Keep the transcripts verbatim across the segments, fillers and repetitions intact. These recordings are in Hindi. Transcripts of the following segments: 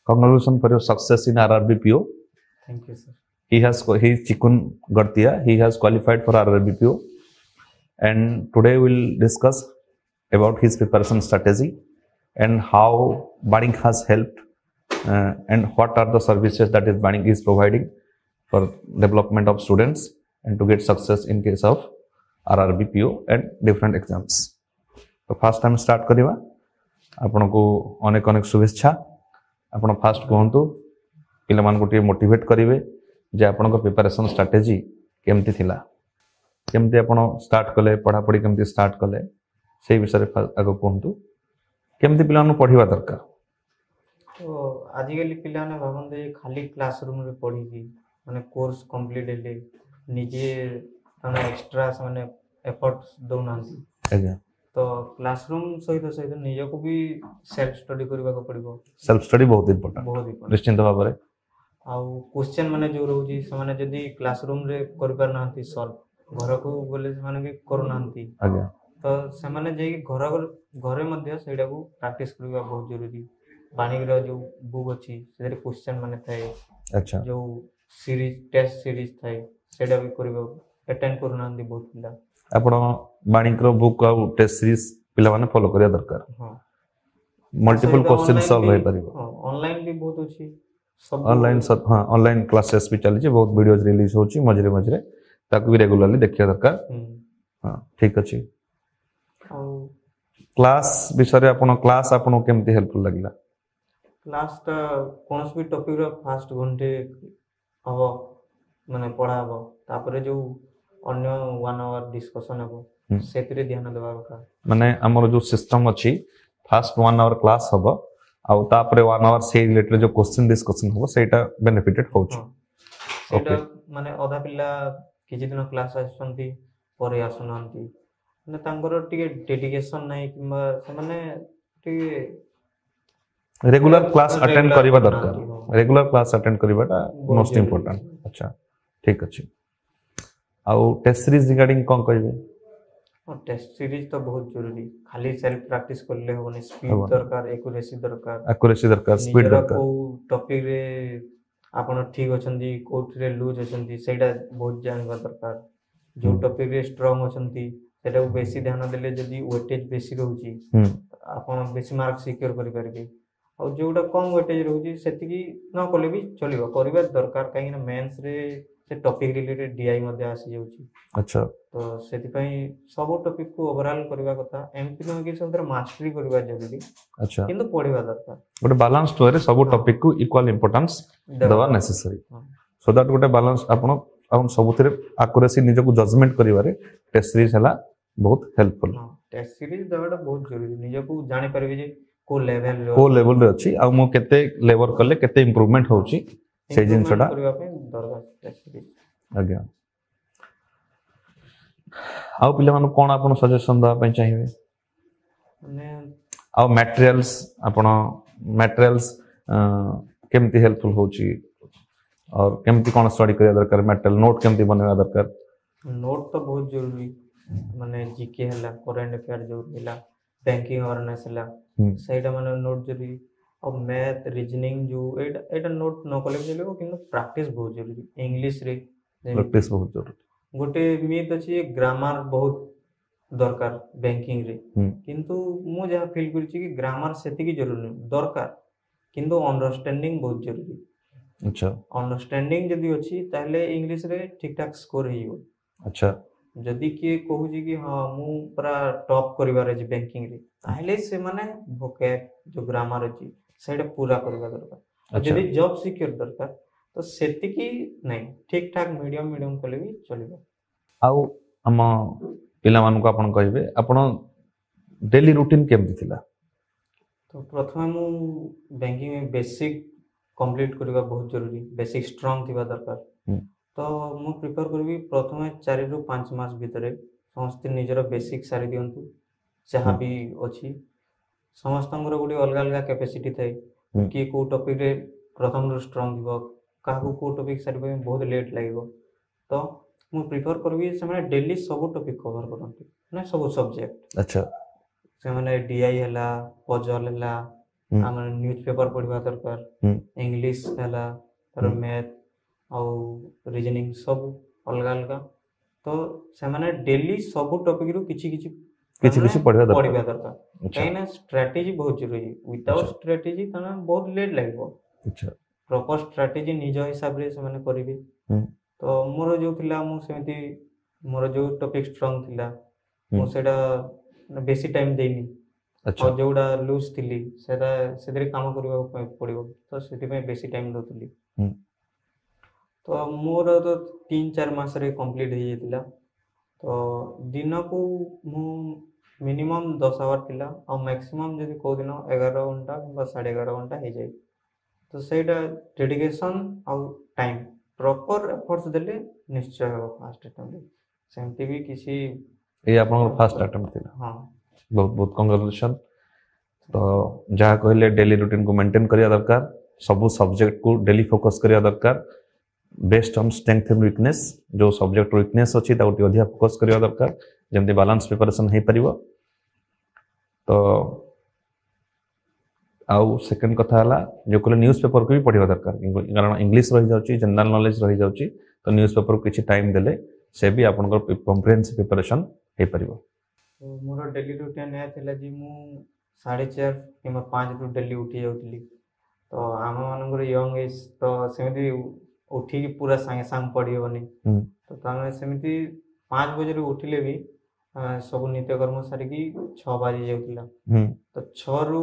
Congratulations for your success in R R B P O. Thank you, sir. He has he is Chikun Gartia. He has qualified for R R B P O, and today we'll discuss about his preparation strategy and how Banik has helped, uh, and what are the services that is Banik is providing for development of students and to get success in case of R R B P O and different exams. तो फास्ट टाइम स्टार्ट करिवा आपन को अनेक अनेक शुभेच्छा आपन फास्ट कहंतु पिला मान को टे मोटिवेट करिवे जे आपन को प्रिपरेशन स्ट्रेटजी केमती थिला केमती आपन स्टार्ट कले पढ़ा पढ़ी केमती स्टार्ट कले सेही विषय आगो कहंतु केमती पिला नु पढ़िवा दरकार। तो आजिकली पिला ने भाबंदे खाली क्लासरूम रे पढ़ी की माने कोर्स कंप्लीट हेले निजे ताना एक्स्ट्रा माने एफर्ट्स दोनांती आज्ञा तो क्लासरूम सहित सहित निजे को भी सेल्फ स्टडी करबा को पड़िबो। सेल्फ स्टडी बहुत इंपोर्टेंट बहुत इंपोर्टेंट निश्चित भाव रे आउ क्वेश्चन माने जो रहउजी से माने जदी क्लासरूम रे कर पार नांती सॉल्व घर को बोले से माने भी करू नांती आज्ञा तो से माने जे घर घरे मध्ये सेडा को प्रैक्टिस करबा बहुत जरूरी। बाणिक रो जो बुक अछि सेरे क्वेश्चन माने थाए अच्छा जो सीरीज टेस्ट सीरीज थाए सेडा भी करबा अटेंड करू नांती बहुत पिला आपण बाणिक रो बुक आ टेस्ट सीरीज पिला माने फॉलो करिया दरकार। हां मल्टीपल क्वेश्चन सॉल्व होई परिबो। हां ऑनलाइन भी बहुत अछि सब ऑनलाइन सब हां ऑनलाइन क्लासेस भी चली बहुत वीडियोस रिलीज होची मझरे मझरे ताकू भी रेगुलरली देखिया दरकार। हां ठीक अछि और क्लास विषय आपण क्लास आपण केमती हेल्पफुल लागिला। क्लास ता कोनस भी टॉपिक रो फर्स्ट घंटे हबो माने पढ़ा हबो तापरे जो अन्य वन आवर डिस्कशन हबो सेतिरे ध्यान देबा का माने हमर जो सिस्टम अछि फर्स्ट वन आवर क्लास हबो आ तापरे वन आवर से रिलेटेड जो क्वेश्चन डिस्कशन हबो सेटा बेनिफिटेड होछ। सेटा माने आधा पिला किछि दिन क्लास आछंती परे आसुनांती माने तांगर टिके डेडिकेशन नै किबा से माने टिके रेगुलर क्लास अटेंड करिबा दरकार। रेगुलर क्लास अटेंड करिबाटा मोस्ट इंपोर्टेंट। अच्छा ठीक अछि आउ टेस्ट सीरीज रिगार्डिंग कोन कहबे। हां टेस्ट सीरीज तो बहुत जरूरी खाली सेल्फ प्रैक्टिस करले होबनी स्पीड दरकार एक्यूरेसी दरकार एक्यूरेसी दरकार स्पीड दरकार को टॉपिक रे आपण ठीक अछंती कोट रे लूज अछंती सेटा बहुत जानबा दरकार जो टॉपिक रे स्ट्रांग अछंती सेटा बेसी ध्यान देले जदी वेटेज बेसी रहउची आपण बेसी मार्क सिक्योर करि परबे और जोटा कम वेटेज रहउची सेति की न कोले भी चलिबो करबा दरकार काहे ना मेंस रे से टॉपिक रिलेटेड डीआई मध्ये आसी जाउची। अच्छा तो सेति पई सब टॉपिक को ओवरऑल करबा कथा एमपी न कि संदर मास्टरी करबा जरूरी। अच्छा किंतु पढिबा दरकार गोटे बैलेंस वे रे सब टॉपिक को इक्वल इंपोर्टेंस देबा नेसेसरी सो दैट गोटे बैलेंस आपण आपण सबुथिरे एक्यूरेसी निजको जजमेंट करिवारे टेस्ट सीरीज हला बहुत हेल्पफुल। टेस्ट सीरीज देबाटा बहुत जरूरी निजको जानि परबे जे को लेवल रे को लेवल रे अछि आ मो केते लेवल करले केते इंप्रूवमेंट होउची से जिनसटा करबा पे दरकार टेस्ट सीरीज। आज्ञा आ पिले मानु कोन आपण सजेशन दा पे चाहिबे माने आ मटेरियल्स आपण मटेरियल्स केमती हेल्पफुल होउची और केमती कोन स्टडी करिया दरकार मटेरियल नोट केमती बनेवा दरकार। नोट तो बहुत जरूरी माने जीके हला करंट अफेयर जो मिला बैंकिंग अवेयरनेस हला सेटा माने नोट जरूरी और मैथ रीजनिंग जो एटा एटा नोट न कले चलेबो किंतु प्रैक्टिस बहुत जरूरी इंग्लिश रे प्रैक्टिस बहुत जरूरी। गोटे मिथ अछि ग्रामर बहुत दरकार बैंकिंग रे किंतु मु जहा फील करछि कि ग्रामर सेति की जरूरी दरकार किंतु अंडरस्टैंडिंग बहुत जरूरी। अच्छा अंडरस्टैंडिंग जदी अछि ताले इंग्लिश रे ठीक ठाक स्कोर हेइबो। अच्छा जदी के कहूजी कि हां मु पूरा टॉप करिवार अछि बैंकिंग रे ताले से माने वोकैब जो ग्रामर अछि सेटा पूरा करबा दरकार। जदी जॉब सिक्योर दरकार तो सेति की नै ठीक ठाक मीडियम मीडियम कले भी चलिबो। आउ हम पिला मान को आपण कहबे आपण डेली रूटीन केमति थिला। तो प्रथम मु बैंकिंग में बेसिक कंप्लीट करबा बहुत जरूरी बेसिक स्ट्रांग थिबा दरकार। तो मु प्रिफर करबी प्रथम चार रु पाँच मास भितरे समस्त निजर बेसिक सारी दियंतु जहां भी अछि समस्तंगर गुडी अलग अलग कैपेसिटी थाए कि को टॉपिक रे प्रथम रु स्ट्रांग दिबो काहू को टॉपिक सारी पे बहुत लेट लागिबो तो मु प्रिफर करबी से माने डेली सब टॉपिक कवर करंती ना सब सब्जेक्ट। अच्छा से माने डीआई हला पजल हला हम्म। आम न्यूज पेपर पढ़ा दरकार हम्म। इंग्लिश है तर हम्म। मैथ आउ रीजनिंग सब अलग अलग तो से डेली सब टॉपिक रु किछि किछि किछि किछि पढ़िबा दरकार। पढ़िबा दरकार अच्छा कहीं स्ट्रेटेजी बहुत जरूरी विदाउट अच्छा स्ट्रेटेजी तना बहुत लेट लगो अच्छा प्रॉपर स्ट्रेटेजी निज हिसाब रे से माने करिवे हम्म। तो मोर जो थिला मु सेमती मोर जो टॉपिक स्ट्रांग थिला मु हम्म। सेटा बेसी टाइम देनी अच्छा और जोड़ा लूज थिली सेटा सेदरे काम करबा पड़िबो तो सेति में बेसी टाइम दोतली हम्म। तो मोर तो तीन चार मास रे कंप्लीट हो जातिला तो दिन को मु मिनिमम दस आवर थिला और मैक्सिमम जदि को दिन ग्यारह घंटा कि साढ़े ग्यारह घंटा हो जाए तो सेटा डेडिकेशन और टाइम प्रॉपर एफर्ट्स देले निश्चय हो फास्ट अटेम्प्ट सेमती भी किसी ये आपन फर्स्ट अटेम्प्ट थिला हाँ बहुत बहुत कांग्रेचुलेशन तो जहाँ कहले डेली रूटीन को मेंटेन करिया दरकार सब सब्जेक्ट को डेली फोकस करिया दरकार based on strength and weakness जो सब्जेक्ट वीकनेस अच्छी ताकि अधिक फोकस करिया दरकार जमती बैलेंस प्रिपरेशन हो पारिबो तो आउ सेकंड कथा हला जो कहले न्यूज़ पेपर को भी पढ़िबा दरकार कारण इंग्लिश रही जाउची जनरल नॉलेज रही जाउची तो न्यूज़ पेपर को किछि टाइम देले से भी आपनकर कॉम्प्रिहेंसिव प्रिपरेशन हो पारिबो तो मोर डेली रूटीन या थिला जी मु साढ़े चार कि पाँच रु डेली उठी जाउतली तो आम मानकर यंग एज तो सेमती उठी पूरा सांगे सांग पढ़ी होनी हम्म। तो तमें सेमती पाँच बजे उठिले भी अ, सब नित्यकर्म सारिकी छः बाजी जाउतला हम्म। तो छः रु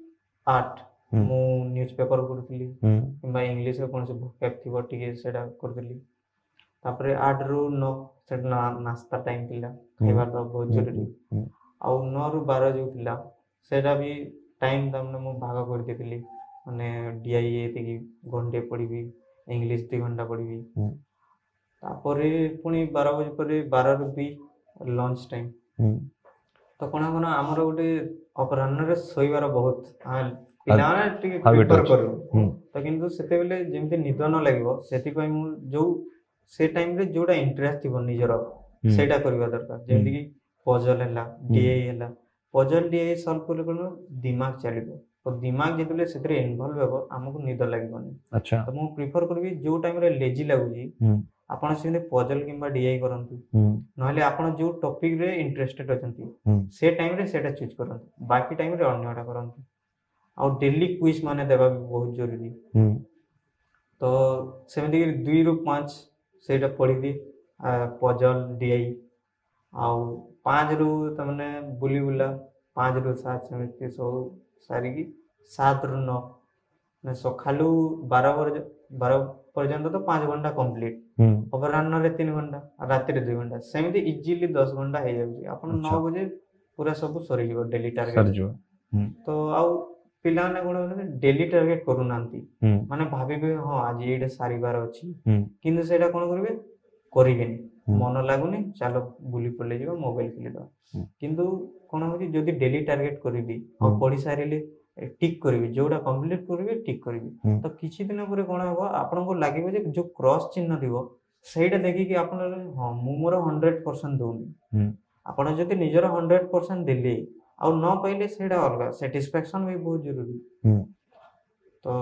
आठ हम्म। मु न्यूज़ पेपर पढ़ुतली हम्म। किंबा इंग्लिश रे कोन से भोकेब थिबो टिके सेटा करतली तापरे आठ रु नौ सेटा ना, नाश्ता टाइम थिला खाइबा तो बहुत जरूरी हम्म। आउ नौ रु बारह जो थिला सेटा भी टाइम तमने मु भाग कर देतिली माने डीआई एति की घंटे पढ़िबी इंग्लिश दो घंटा पढ़िबी हम्म। तापरे पुनी बारह बजे परे बारह रु भी लंच टाइम हम्म। तो कोना कोना हमर गोटे अपराह्न रे सोइबार बहुत आ पिलाने टिके habit प्रिफर अछि। करू हम्म। तो किंतु सेते बेले जेमति निद न लागबो सेति पय मु जो से टाइम रे जोडा इंटरेस्ट थिबो निजर हम्म। सेटा करबा दरकार जेमति की पजल हैला डीआई हैला पजल डीआई सॉल्व करले कोन दिमाग चलिबो तो दिमाग जेतले सेतरे इन्वॉल्व हेबो हमकु निद लागबोनी अच्छा तो मु प्रिफर करबी जो टाइम रे लेजी लागुजी हम्म। आपण से पजल किंबा डीआई करंतु हम्म। नहले आपण जो टॉपिक रे इंटरेस्टेड अछंती हम्म। से टाइम रे सेटा चूज करंतु बाकी टाइम रे अन्यटा करंतु और डेली क्विज माने देबा भी बहुत जरूरी हम्म। तो सेमती दुई रु पाँच सेटा पढ़ी पजल डीआई आउ पाँच रु तमने बुली बुला पाँच रु सात सेमती सब सारिकी सात रु नौ ने सखालू बारह बजे बारह पर्यंत तो पाँच घंटा कंप्लीट हम्म। अपराह्न रे तीन घंटा राति रे दो घंटा सेमती इजीली दस घंटा हो जाउची आपण अच्छा। नौ बजे पूरा सब सरी जीव डेली सर टारगेट जो हम्म। तो आउ पिलाने कोन डेली टारगेट करू नांती हम्म। माने भाबिबे हां आज एडे सारीबार अछि हम्म। किंतु सेटा कोन करबे करिबेनी हम्म। मन लागुनी चलो बुली पले जीव मोबाइल खेली दो हम्म। किंतु कोन होची जदी डेली टारगेट करिबी और हम्म। पढी सारिले टिक करिबी जोडा कंप्लीट करिबी टिक करिबी हम्म। तो किछि दिन परे कोन होबो आपन को लागिबो जे जो क्रॉस चिन्ह दिबो सेटा देखि कि आपन हां मु मोर सौ परसेंट दोनी हम्म। आपन जदी निजर सौ परसेंट देले और न पाइले सेटा अलगा सैटिस्फैक्शन भी बहुत जरूरी हम्म। तो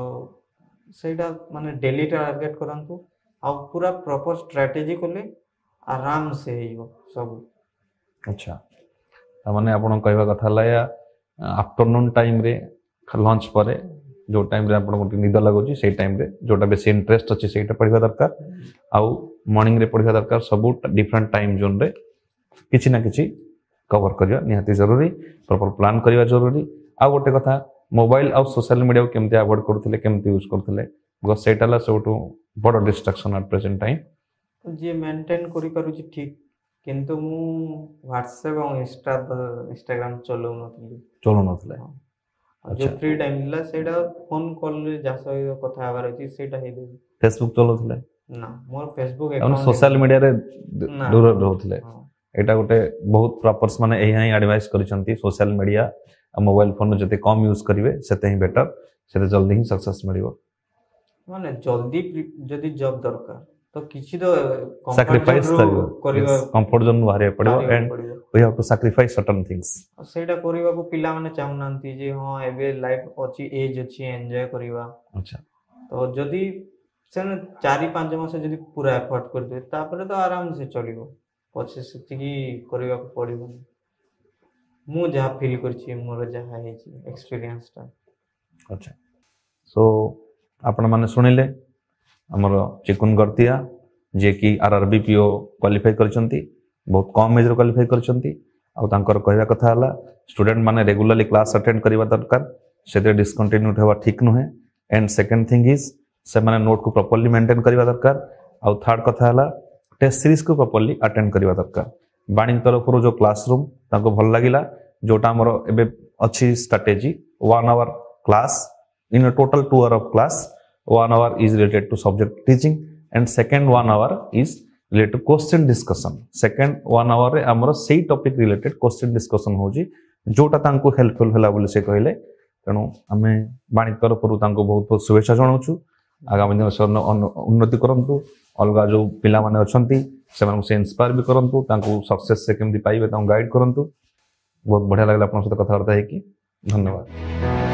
सेटा माने डेली टारगेट करंतु और पूरा प्रॉपर स्ट्रेटजी कोले आराम से हेइबो सब अच्छा तामाने आपण कहबा कथा लाया आफ्टरनून टाइम रे लंच परे जो टाइम रे आपण को निद लागोची सेई टाइम रे जोटा बेसी इंटरेस्ट अछि सेटा पढिबा दरकार आउ मॉर्निंग रे पढिबा दरकार सब डिफरेंट टाइम जोन रे किछि ना किछि कवर करिया निहाती जरूरी प्रॉपर प्लान करिया जरूरी आ गोटे कथा मोबाइल आ सोशल मीडिया को केमते अवॉइड करथिले केमते यूज करथिले बिकॉज़ सेटाला सबटू बड़ डिस्ट्रैक्शन एट प्रेजेंट टाइम जे मेंटेन करि पारुची ठीक किंतु मु व्हाट्सएप और इंस्टा इंस्टाग्राम चलो नथली चलो नथले जो फ्री टाइम दिला सेटा फोन कॉल रे जा सहित कथा हबार अछि सेटा हे देबी फेसबुक चलोथले ना मोर फेसबुक अपन अकाउंट सोशल मीडिया रे ना। दूर रहउथले हां एटा गोटे बहुत प्रॉपर्स माने एही ही एडवाइस करिसंती सोशल मीडिया आ मोबाइल फोन जते कम यूज करिवे सेते ही बेटर सेते जल्दी ही सक्सेस मिलिबो माने जल्दी जदी जॉब दरकार तो किछि तो सैक्रिफाइस करियो करिवा कंफर्ट जोन बाहर पड़िबो बाहरिया एंड पड़िबो। we have to sacrifice certain things. ଆଉ ସେଇଟା କରିବାକୁ ପିଲାମାନେ ଚାହୁଁନାହାନ୍ତି ଯେ ହଁ ଏବେ ଲାଇଫ୍ ଅଛି ଏଜ୍ ଅଛି ଏନ୍ଜୟ କରିବା। ଆଚ୍ଛା ତ ଯଦି ସେମାନେ ଚାରି ପାଞ୍ଚ ମାସ ଯଦି ପୁରା ଏଫର୍ଟ କରିଦେବେ ତାପରେ ତ ଆରାମସେ ଚଳିବ, ପଛେ ସେତିକି କରିବାକୁ ପଡ଼ିବନି। ମୁଁ ଯାହା ଫିଲ୍ କରିଛି ମୋର ଯାହା ହେଇଛି ଏକ୍ସପିରିଏନ୍ସଟା। ଆଚ୍ଛା ସୋ ଆପଣମାନେ ଶୁଣିଲେ ଆମର ଚିକୁନ ଗର୍ତିଆ ଯିଏକି ଆର୍ ଆର୍ ବି ପି ଓ କ୍ୱାଲିଫାଇ କରିଛନ୍ତି, ବହୁତ କମ୍ ଏଜ୍ରେ କ୍ୱାଲିଫାଇ କରିଛନ୍ତି। ଆଉ ତାଙ୍କର କହିବା କଥା ହେଲା ଷ୍ଟୁଡେଣ୍ଟ ମାନେ ରେଗୁଲାରଲି କ୍ଲାସ୍ ଆଟେଣ୍ଡ କରିବା ଦରକାର, ସେଥିରେ ଡିସକଣ୍ଟିନ୍ୟୁଟ୍ ହେବା ଠିକ୍ ନୁହେଁ। ଆଣ୍ଡ ସେକେଣ୍ଡ ଥିଙ୍ଗ ଇଜ୍ ସେମାନେ ନୋଟ୍କୁ ପ୍ରପରଲି ମେଣ୍ଟେନ୍ କରିବା ଦରକାର। ଆଉ ଥାର୍ଡ କଥା ହେଲା ଟେଷ୍ଟ ସିରିଜ୍କୁ ପ୍ରପରଲି ଆଟେଣ୍ଡ କରିବା ଦରକାର। ବାଣୀ ତରଫରୁ ଯେଉଁ କ୍ଲାସ୍ ରୁମ୍ ତାଙ୍କୁ ଭଲ ଲାଗିଲା, ଯେଉଁଟା ଆମର ଏବେ ଅଛି strategy one hour class in a total two hour of class. One hour is related to subject teaching and second one hour is related to question discussion. Second one hour रे हमरो सेही टॉपिक रिलेटेड क्वेश्चन डिस्कशन होजी जोटा तांको हेल्पफुल होला बोली से कहले। तेणु आमे बाणी तरफरु तांको बहुत बहुत शुभेच्छा जणाउछु। आगामी दिन से उन्नति करंतु, अलगा जो पिला माने अछंती सेमान से इंस्पायर भी करंतु, तांको सक्सेस से केमति पाइबे तांको गाइड करंतु। बहुत बढ़िया लागला आपन साथ कथा वार्ता है कि धन्यवाद।